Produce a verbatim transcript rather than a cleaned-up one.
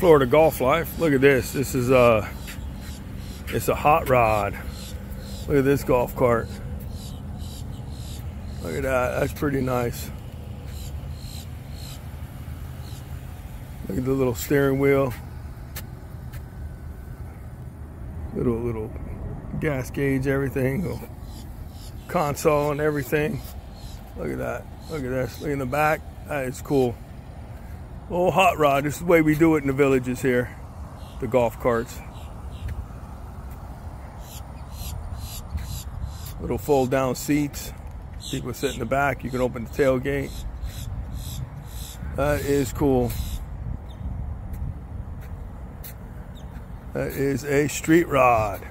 Florida Golf Life. Look at this. This is a, it's a hot rod. Look at this golf cart. Look at that. That's pretty nice. Look at the little steering wheel. Little little gas gauge, everything. Little console and everything. Look at that. Look at this. Look in the back. That is cool. Oh, hot rod. This is the way we do it in the villages here. The golf carts. Little fold down seats. People sit in the back. You can open the tailgate. That is cool. That is a street rod.